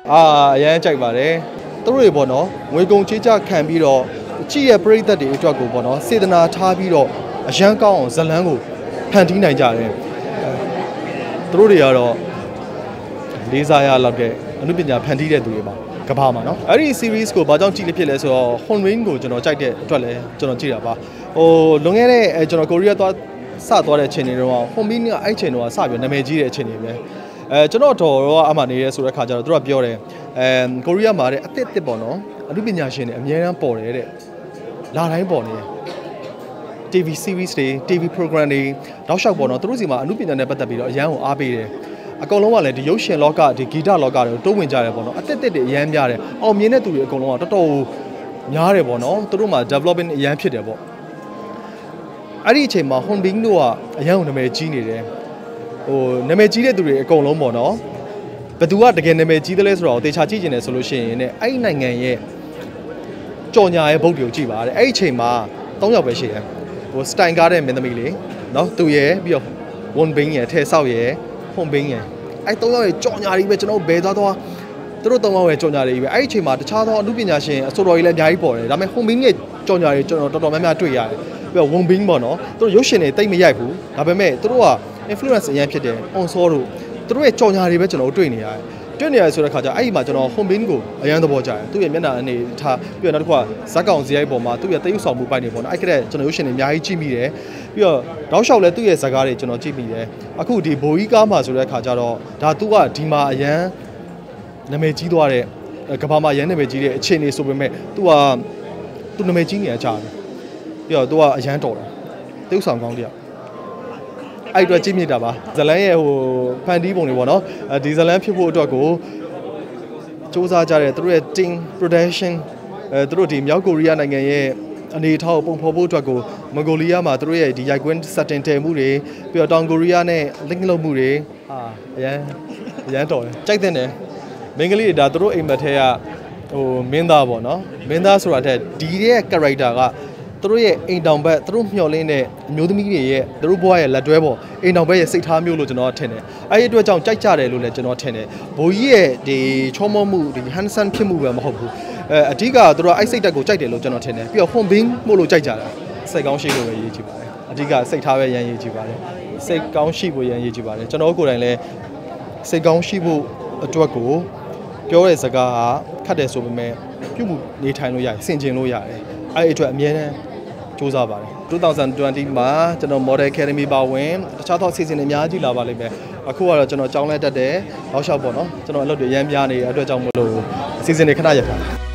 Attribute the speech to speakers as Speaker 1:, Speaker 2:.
Speaker 1: ရမ်းကြိုက်ပါတယ်သူတို့တွေပေါ့နော်ငွေကုန်ချေးချခံပြီးတော့ကြည့်ရပရိသတ်တွေအတွက်ကိုပေါ့နော်စေတနာထားပြီးတော့အရန်ကောင်းအောင်ဇလန်းကိုဖန်တီးနိုင်ကြတယ်သူတို့တွေကတော့လေးစားရလောက်တဲ့အမှုပညာဖန်တီးတဲ့သူတွေပါကဘာမှာနော်အဲ့ဒီ series ကိုဘာကြောင့်ကြည့်လို့ဖြစ်လဲဆိုတော့ Honwin ကိုကျွန်တော်ကြိုက်တဲ့အတွက်လည်းကျွန်တော်ကြည့်တာပါလွန်ခဲ့တဲ့ကျွန်တော်ကိုရီးယားသွားစသွားတဲ့အချိန်တွေတော့ Honwin ကအဲ့ချိန်တော့စပြီးနာမည်ကြီးတဲ့အချိန်တွေပဲကျွန်တော်တော်တော့အမှနေရဲဆိုတဲ့ခါကျတော့သူကပြောတယ်ကိုရီးယားမှာတဲ့အစ်ပေါ့နော်အမှုပညာရှင်တွေအများအားပေါ်တယ်တဲ့လာတိုင်းပေါ်နေ TV series တွေ TV program တွေတောက်လျှောက်ပေါ်တော့သူတို့စီမှာအမှုပညာနဲ့ပတ်သက်ပြီးတော့အရန်ကိုအားပေးတယ်အကုန်လုံးကလည်းဒီရုပ်ရှင်လောကဒီဂီတလောကတွေကိုတိုးဝင်ကြတယ်ပေါ့နော်အစ်တွေအရန်များတယ်အောင်မြင်တဲ့သူတွေအကုန်လုံးကတော်တော်များတယ်ပေါ့နော်သူတို့မှာ development အရန်ဖြစ်တယ်ပေါ့အဲ့ဒီအချိန်မှာ Honbin တို့ကအရန်ကိုနာမည်ကြီးနေတယ်နာမည်ကြီးတဲ့သူတွေအကုန်လုံးပေါ့နော်ဘယ်သူကတကယ်နာမည်ကြီးတယ်လဲဆိုတော့တေချာကြည့်ကျင်တယ်ဆိုလို့ရှိရင်ねအဲ့ဒီနိုင်ငံရဲ့ကြော်ညာရဲ့ဘုတ်တွေကိုကြည့်ပါတဲ့အဲ့ဒီအချိန်မှာ3ယောက်ပဲရှိတယ်စတိုင်ကားတဲ့မင်းသမီးလေးနော်သူရယ်ပြီးတော့ Honbin ရယ်ထဲဆောက်ရယ်Honbinရယ်အဲ့3ယောက်ရဲ့ကြော်ညာတွေပဲကျွန်တော်ဘယ်သွားသူတို့3ယောက်ရဲ့ကြော်ညာတွေပဲအဲ့ဒီအချိန်မှာတခြားသောအမှုပညာရှင်အစိုးရကြီးလည်းအများကြီးပေါ်တယ်ဒါပေမဲ့ Honbin ရဲ့ကြော်ညာတွေကျွန်တော်တော်တော်များများတွေ့ရတယ်ပြီးတော့ Honbin ပေါ့နော်သူတို့ရုပ်ရှင်တွေတိတ်မရိုက်ဘူးဒါပေမဲ့သူတို့က influence အရင်ဖြစ်တယ်။ on-saw တို့သူတို့ရဲ့ကြော်ညာတွေပဲကျွန်တော်တို့တွေ့နေရတယ်။တွေ့နေရဆိုတဲ့ခါကျအဲ့ဒီမှာကျွန်တော် Honbin ကိုအရန်သဘောကျတယ်။သူ့ရဲ့မျက်နှာအနေထားပြီးတော့နောက်တစ်ခုကဇက်ကောင်ဇီးရိုက်ပေါ်မှာသူ့ရဲ့တရုပ်ဆောင်မှုပိုက်နေပေါ့နော်။အဲ့ကတဲ့ကျွန်တော်ရုပ်ရှင်တွေအများကြီးကြည့်မိတယ်။ပြီးတော့တောက်လျှောက်လဲသူ့ရဲ့ဇာတ်ကားတွေကျွန်တော်ကြည့်မိတယ်။အခုဒီဘိုးကြီးကားမှာဆိုတဲ့ခါကျတော့ဒါသူကဒီမှာအရန်နာမည်ကြီးသွားတဲ့ကဘာမှာအရန်နာမည်ကြီးတဲ့အခြေအနေဆိုပေမဲ့သူနာမည်ကြီးနေရကြတယ်။ပြီးတော့သူကအရန်တော်တယ်။တရုပ်ဆောင်ကောင်းတရားအဲ့အတွက်ကြည့်မြစ်တာပါဇလန်းရဲ့ဖန်တီးပုံတွေပေါ့နော်ဒီဇလန်းဖြစ်ဖို့အတွက်ကိုစူးစမ်းကြတဲ့သူတို့ရဲ့ team production သူတို့ဒီမြောက်ကိုရီးယားနိုင်ငံရဲ့အနေအထားကိုပုံဖော်ဖို့အတွက်ကိုမွန်ဂိုလီးယားမှာသူတို့ရဲ့ဒီရိုက်ကွင်း setting တည်မှုတွေပြီးတော့တောင်ကိုရီးယားနဲ့ link လုပ်မှုတွေအရန်တော်တယ်ကြိုက်တဲ့တယ်မင်းကလေးတွေဒါသူတို့အိမ်မက်ထဲကမင်းသားပေါ့နော်မင်းသားဆိုတာတဲ့ဒီရဲ့ character ကသူတို့ရဲ့အိမ်တောင်ဘက်သူတို့မျှော်လင့်တဲ့အမျိုးသမီးတွေရဲ့သူတို့ဘဝရဲ့လက်တွဲပေါ်အိမ်တောင်ဘက်ရဲ့စိတ်ထားမျိုးလို့ကျွန်တော်ထင်တယ်အဲ့ဒီအတွက်ကြောင့်ကြိုက်ကြတယ်လို့လည်းကျွန်တော်ထင်တယ်ဘိုးကြီးရဲ့ဒီချောမောမှုဒီ handsome ဖြစ်မှုပဲမဟုတ်ဘူးအဓိကသူတို့အဲ့စိတ်တက်ကိုကြိုက်တယ်လို့ကျွန်တော်ထင်တယ်ပြီးတော့ Honbin မို့လို့ကြိုက်ကြတာစိတ်ကောင်းရှိလို့ပဲရည်ကြည့်ပါတယ်အဓိကစိတ်ထားပဲရန်ရည်ကြည့်ပါတယ်စိတ်ကောင်းရှိဖို့ရန်ရည်ကြည့်ပါတယ်ကျွန်တော်ကိုယ်တိုင်လည်းစိတ်ကောင်းရှိဖို့အတွက်ကိုပြောတဲ့စကားကခတ်တယ်ဆိုပေမဲ့ပြုမှုနေထိုင်လို့ရတယ်ဆင်ခြင်လို့ရတယ်အဲ့ဒီအတွက်အမြဲတမ်းစူးစမ်းပါတယ်2020မှာကျွန်တော် Model Academy ပါဝင်တခြားသောအစီအစဉ်တွေအများကြီးလာပါလိမ့်မယ်အခုကတော့ကျွန်တော်ကျောင်းလဲတက်တယ်နောက်လျှောက်ပေါ့နော်ကျွန်တော်အလုပ်တွေရမ်းပြားနေတဲ့အတွက်ကြောင့်မလို့အစီအစဉ်တွေခဏရပ်ထား